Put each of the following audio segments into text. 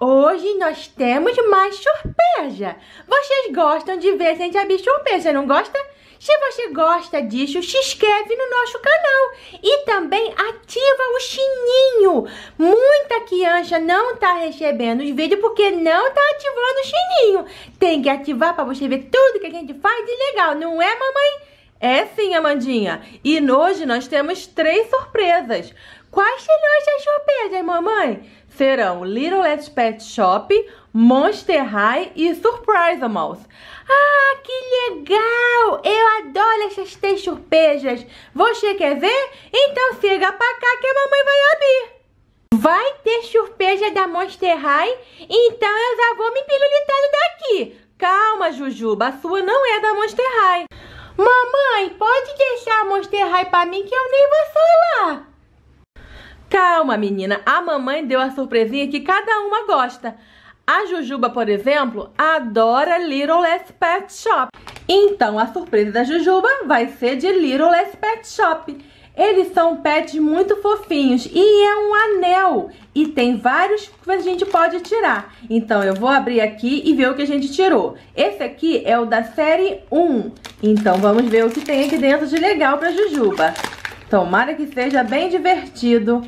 Hoje nós temos mais surpresa. Vocês gostam de ver a gente abrir surpresa, não gosta? Se você gosta disso, se inscreve no nosso canal e também ativa o sininho. Muita criança não tá recebendo os vídeos porque não tá ativando o sininho. Tem que ativar para você ver tudo que a gente faz de legal, não é, mamãe? É sim, Amandinha. E hoje nós temos 3 surpresas. Quais serão essas surpresas, mamãe? Serão Littlest Pet Shop, Monster High e Surprisamos. Ah, que legal! Eu adoro essas 3 surpresas. Você quer ver? Então siga pra cá que a mamãe vai abrir. Vai ter surpresa da Monster High? Então eu já vou me pirulitando daqui. Calma, Jujuba, a sua não é da Monster High. Mamãe, pode deixar a Monster High pra mim que eu nem vou falar. Calma, menina, a mamãe deu a surpresinha que cada uma gosta. A Jujuba, por exemplo, adora Littlest Pet Shop. Então, a surpresa da Jujuba vai ser de Littlest Pet Shop. Eles são pets muito fofinhos e é um anel. E tem vários que a gente pode tirar. Então, eu vou abrir aqui e ver o que a gente tirou. Esse aqui é o da série 1. Então, vamos ver o que tem aqui dentro de legal pra Jujuba. Tomara que seja bem divertido.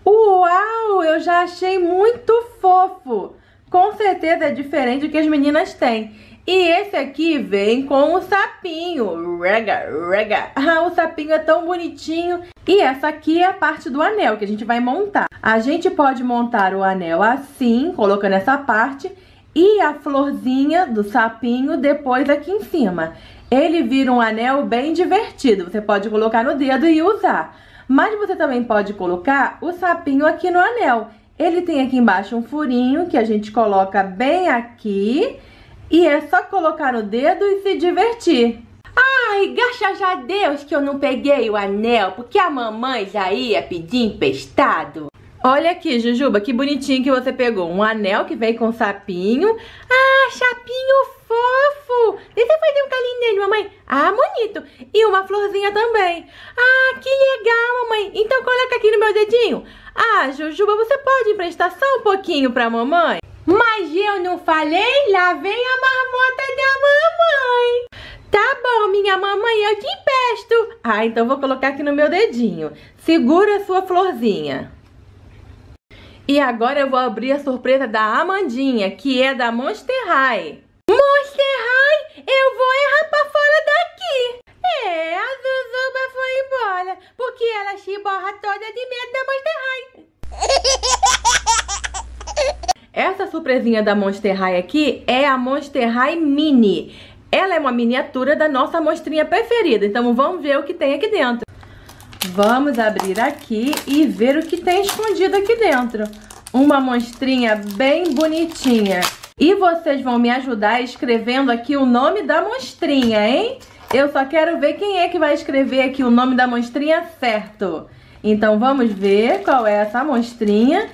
Uau, eu já achei muito fofo. Com certeza é diferente do que as meninas têm. E esse aqui vem com o sapinho. Rega, rega. Ah, o sapinho é tão bonitinho. E essa aqui é a parte do anel que a gente vai montar. A gente pode montar o anel assim, colocando essa parte. E a florzinha do sapinho depois aqui em cima. Ele vira um anel bem divertido. Você pode colocar no dedo e usar. Mas você também pode colocar o sapinho aqui no anel. Ele tem aqui embaixo um furinho que a gente coloca bem aqui. E é só colocar no dedo e se divertir. Ai, graças a Deus que eu não peguei o anel, porque a mamãe já ia pedir emprestado. Olha aqui, Jujuba, que bonitinho que você pegou. Um anel que vem com sapinho. Ah, sapinho fofo. Deixa eu fazer um carinho nele, mamãe. Ah, bonito. E uma florzinha também. Ah, que legal, mamãe. Então coloca aqui no meu dedinho. Ah, Jujuba, você pode emprestar só um pouquinho pra mamãe? Mas eu não falei? Lá vem a marmota da mamãe. Tá bom, minha mamãe, eu te empresto. Ah, então vou colocar aqui no meu dedinho. Segura a sua florzinha. E agora eu vou abrir a surpresa da Amandinha, que é da Monster High. Monster High, eu vou errar pra fora daqui. É, a Zuzuba foi embora, porque ela se borra toda de medo da Monster High. Essa surpresinha da Monster High aqui é a Monster High Mini. Ela é uma miniatura da nossa monstrinha preferida, então vamos ver o que tem aqui dentro. Vamos abrir aqui e ver o que tem escondido aqui dentro. Uma monstrinha bem bonitinha. E vocês vão me ajudar escrevendo aqui o nome da monstrinha, hein? Eu só quero ver quem é que vai escrever aqui o nome da monstrinha certo. Então vamos ver qual é essa monstrinha.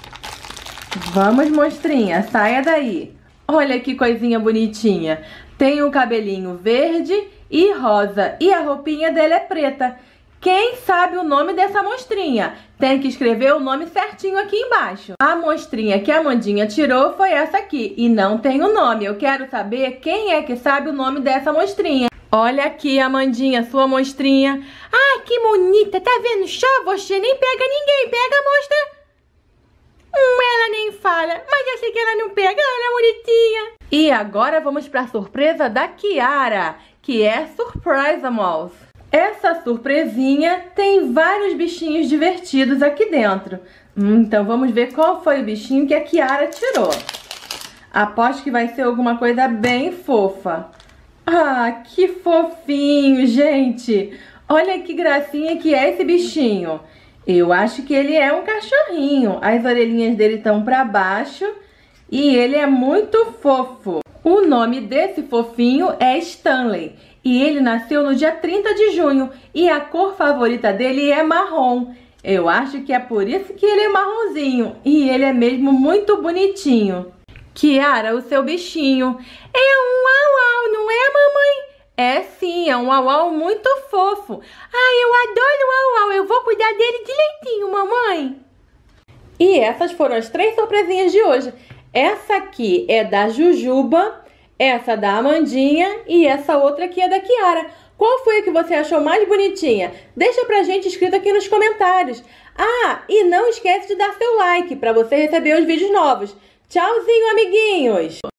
Vamos, monstrinha, saia daí. Olha que coisinha bonitinha. Tem um cabelinho verde e rosa. E a roupinha dela é preta. Quem sabe o nome dessa monstrinha? Tem que escrever o nome certinho aqui embaixo. A monstrinha que a Amandinha tirou foi essa aqui. E não tem o nome. Eu quero saber quem é que sabe o nome dessa monstrinha. Olha aqui, Amandinha, sua monstrinha. Ah, que bonita. Tá vendo só? Você nem pega ninguém. Pega a monstra. Ela nem fala. Mas eu sei que ela não pega. Ela é bonitinha. E agora vamos para a surpresa da Kiara, que é Surprisamos. Essa surpresinha tem vários bichinhos divertidos aqui dentro. Então vamos ver qual foi o bichinho que a Kiara tirou. Aposto que vai ser alguma coisa bem fofa. Ah, que fofinho, gente. Olha que gracinha que é esse bichinho. Eu acho que ele é um cachorrinho. As orelhinhas dele estão para baixo e ele é muito fofo. O nome desse fofinho é Stanley. E ele nasceu no dia 30 de junho. E a cor favorita dele é marrom. Eu acho que é por isso que ele é marronzinho. E ele é mesmo muito bonitinho. Kiara, o seu bichinho é um uau-uau, não é, mamãe? É sim, é um uau-uau muito fofo. Ai, eu adoro o uau-uau. Eu vou cuidar dele direitinho, mamãe. E essas foram as 3 surpresinhas de hoje. Essa aqui é da Jujuba, essa da Amandinha e essa outra aqui é da Kiara. Qual foi a que você achou mais bonitinha? Deixa pra gente escrito aqui nos comentários. Ah, e não esquece de dar seu like para você receber os vídeos novos. Tchauzinho, amiguinhos!